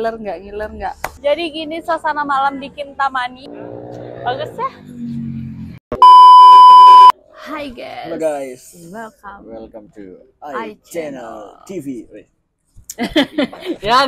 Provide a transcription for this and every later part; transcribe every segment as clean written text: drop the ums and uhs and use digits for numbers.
Ngiler nggak? Ngiler nggak? Jadi gini suasana malam di Kintamani. Bagus ya? Hai guys. Halo guys. Welcome to iChannel TV. Yang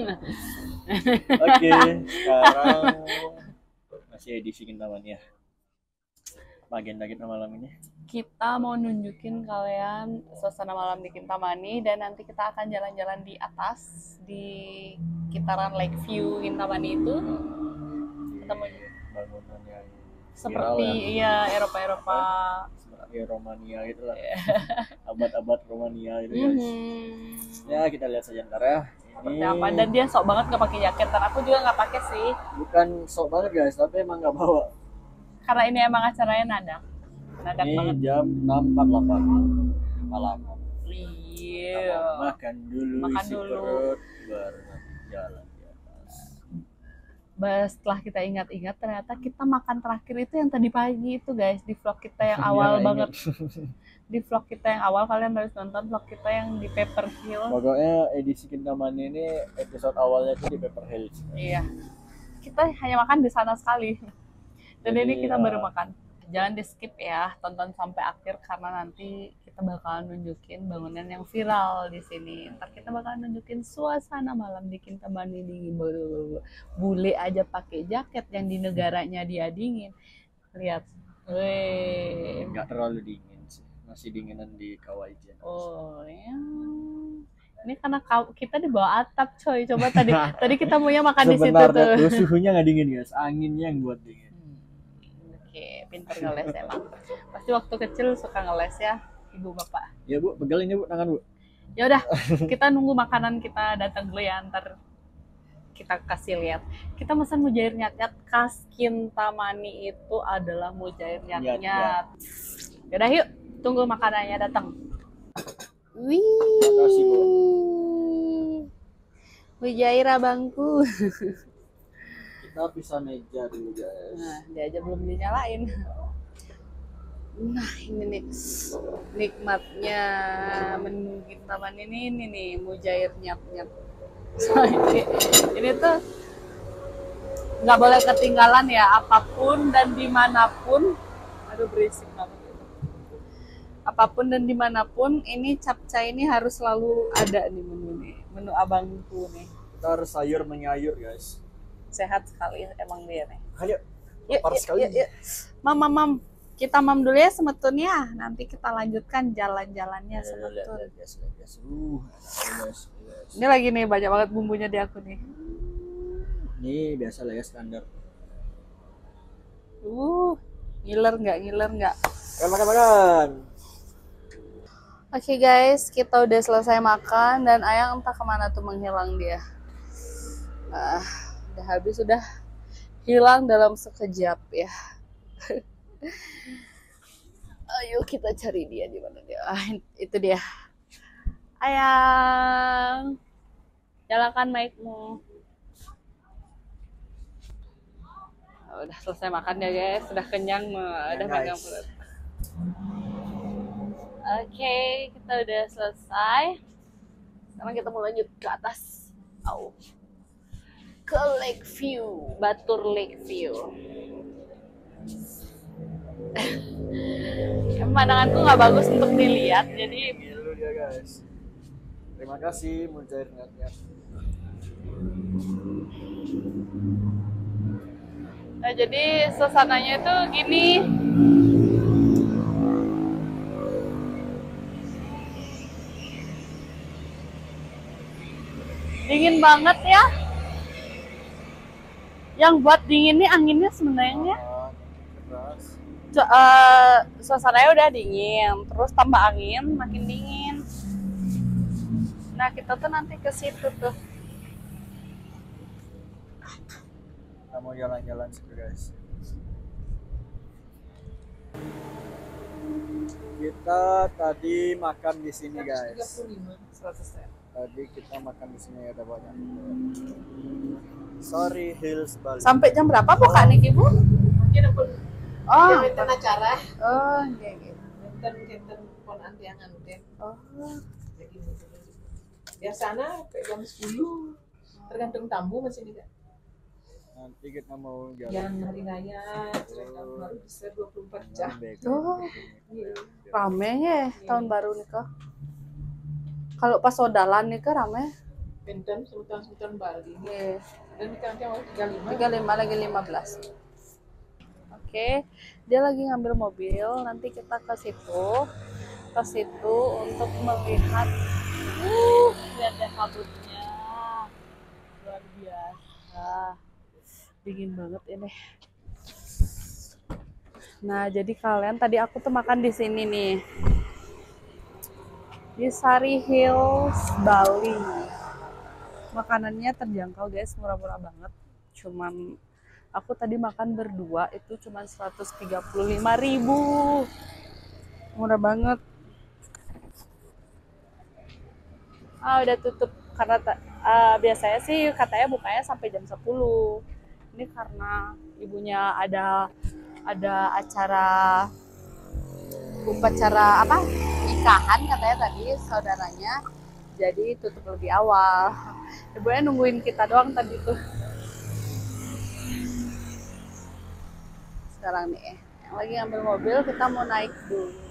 Oke, sekarang masih edisi Kintamani ya. Apa agenda kita malam ini? kita mau nunjukin kalian suasana malam di Kintamani dan nanti kita akan jalan-jalan di atas di sekitaran Lakeview Kintamani itu. Kita mau Bangunan yang seperti ya. iya Eropa Ya, Romania gitu lah. Abad-abad Romania gitu guys. Ya kita lihat saja ntar ya. seperti apa, dan dia sok banget nggak pakai jaket dan aku juga nggak pakai sih Bukan sok banget guys, tapi emang nggak bawa. karena ini emang acaranya nadak Ini banget. jam 6.48 malam. Iya. Makan dulu, Makan isi dulu. perut, baru nanti jalan di atas. Setelah kita ingat-ingat ternyata kita makan terakhir itu yang tadi pagi itu guys, di vlog kita yang Dia awal nggak banget. ingat. Di vlog kita yang awal, kalian harus nonton vlog kita yang di Pepper Hill. Pokoknya edisi Kintamani ini episode awalnya itu di Pepper Hills. Iya. Kita hanya makan di sana sekali. Dan Jadi, ini kita baru makan. Jangan di skip ya, tonton sampai akhir karena nanti kita bakalan nunjukin bangunan yang viral di sini. Ntar kita bakalan nunjukin suasana malam di Kintamani dingin. Bule aja pakai jaket yang di negaranya dia dingin. Lihat. Weh. Nggak terlalu dingin sih, masih dinginan di Kawaii. Oh ya. Ini karena kita di bawah atap coy. Coba tadi kita maunya makan di situ Sebenarnya tuh. tuh suhunya nggak dingin guys, anginnya yang buat dingin. Oke, pinter ngeles emang. Pasti waktu kecil suka ngeles ya, ibu bapak. Ya bu, pegelin ya bu, tangan bu. Ya udah, kita nunggu makanan kita datang dulu ya, ntar kita kasih lihat. Kita pesan mujair nyat-nyat khas Kintamani itu adalah mujair nyat-nyat. Yaudah yuk, tunggu makanannya datang. Wih, Makasih, Bu. mujair abangku. Kita pisah meja dulu guys. Nah, dia aja belum dinyalain. Nah, ini nih nikmatnya menu Kintamani ini nih, mujair nyat-nyat. So, ini tuh nggak boleh ketinggalan ya, apapun dan dimanapun. Aduh berisik banget. Apapun dan dimanapun, ini capcay ini harus selalu ada nih menu abangku nih. Ntar sayur menyayur guys. Sehat sekali emang dia nih. Ayo, Yuk, lapar yuk, sekali. yuk, yuk. Mam. Kita mam dulu ya Semetun ya. Nanti kita lanjutkan jalan-jalannya Semetun. Guys. Ini lagi nih banyak banget bumbunya di aku nih. Ini biasa lah ya standar. Ngiler nggak? Makan. Oke guys, kita udah selesai makan dan Ayang entah kemana tuh menghilang dia. Udah habis, udah hilang dalam sekejap ya. Ayo kita cari dia di mana dia. Itu dia. Ayang, nyalakan mic-mu. Udah selesai makan ya guys, sudah kenyang, udah megang perut. Oke, kita udah selesai. Sekarang kita mau lanjut ke atas. Ke Lakeview, Batur Lakeview. Pemandanganku nggak bagus untuk dilihat, jadi Dulu dia guys. Terima kasih mujair nyat-nyat. nah jadi suasananya itu gini. Dingin banget ya. Yang buat dingin nih anginnya sebenarnya. Keras. Suasananya udah dingin, terus tambah angin makin dingin. Nah kita tuh nanti ke situ tuh. Kita mau jalan-jalan situ guys. Kita tadi makan di sini guys. 100 ya. Tadi kita makan di sini ada banyak. Sorry Hills Bali. Sampai jam berapa buka nih ibu? Mungkin aku Oh, acara. oh, iya. Kita pon antiangan deh. Oh, Jadi biasanya sampai jam 10. Tergantung tamu masih tidak. Nanti kita mau jalan. Yang hari raya, tahun baru bisa 24 jam. Oh, Iya. rame ya tahun baru nih kok. Kalau pas sodalan nih kok rame. Benten sultan Bali. Iya. Dan kita mau 35. 35 lagi 15. Oke, dia lagi ngambil mobil. Nanti kita ke situ untuk melihat. Lihat deh kabutnya, luar biasa, dingin banget ini. Nah, jadi kalian tadi aku tuh makan di sini nih, di Sari Hills Bali. Makanannya terjangkau guys, murah-murah banget. Cuman aku tadi makan berdua itu cuman 135.000. Murah banget. Udah tutup karena biasanya sih katanya bukanya sampai jam 10. Ini karena ibunya ada upacara apa? Nikahan katanya tadi saudaranya. Jadi tutup lebih awal. Ibunya nungguin kita doang tadi tuh. Sekarang nih, yang lagi ngambil mobil, kita mau naik dulu.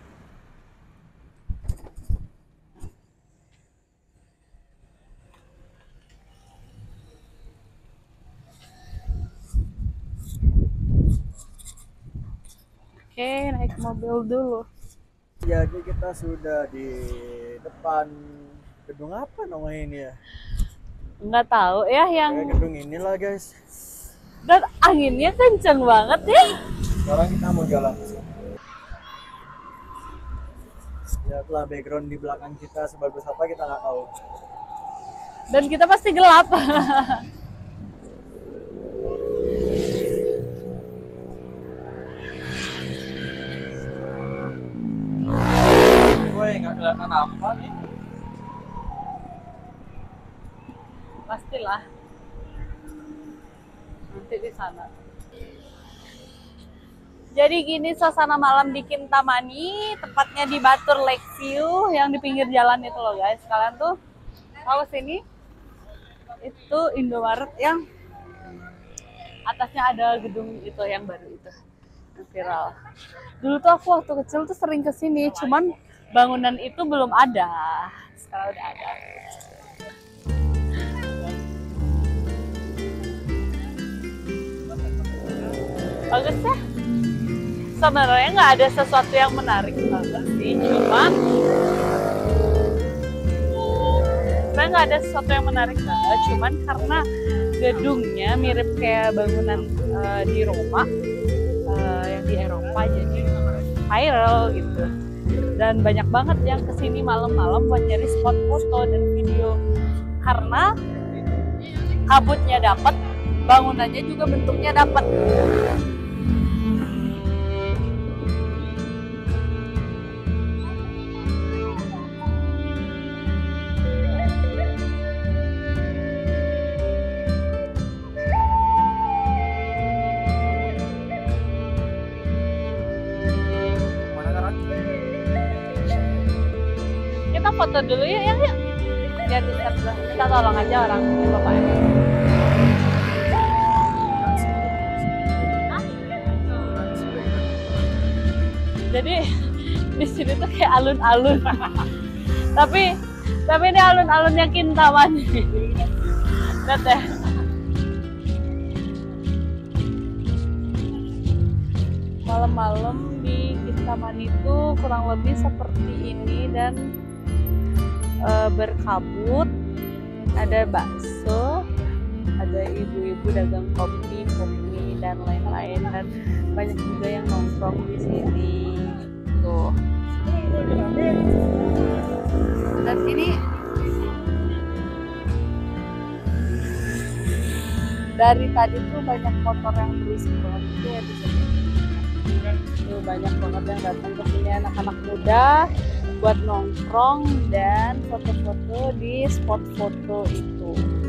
Oke, naik mobil dulu. Jadi kita sudah di depan gedung apa namanya ini ya? Nggak tahu ya yang Kayak gedung inilah guys. dan anginnya kenceng banget ya. Sekarang kita mau jalan ke sini. Lihatlah background di belakang kita sebagus apa kita nggak tahu. Dan kita pasti gelap. Woi, nggak kelihatan apa nih? Pastilah. Nanti di sana. Jadi gini suasana malam di Kintamani, tepatnya di Batur Lakeview yang di pinggir jalan itu loh guys. Kalian tuh tahu sini? Itu Indomaret yang atasnya ada gedung itu yang baru itu, yang viral. Dulu tuh aku waktu kecil tuh sering kesini, cuman bangunan itu belum ada. Sekarang udah ada. Bagus ya? Sebenarnya nggak ada sesuatu yang menarik banget sih, cuman sebenarnya nggak ada sesuatu yang menarik banget, cuman karena gedungnya mirip kayak bangunan di Roma, yang di Eropa, jadi viral gitu. Dan banyak banget yang kesini malam-malam buat nyari spot foto dan video, karena kabutnya dapat, bangunannya juga bentuknya dapat. Kita foto dulu yuk, yuk. Biar bisa kita tolong aja orang bapaknya. Jadi di sini tuh kayak alun-alun. tapi ini alun-alunnya Kintamani. Lihat deh. Malam-malam di Kintamani itu kurang lebih seperti ini dan berkabut. Ada bakso, ada ibu-ibu dagang kopi dan lain-lain, dan banyak juga yang nongkrong di sini tuh. Dan ini dari tadi tuh banyak motor yang berisik banget tuh ya di sini. Tuh banyak banget yang datang ke sini, anak-anak muda buat nongkrong dan foto-foto di spot foto itu.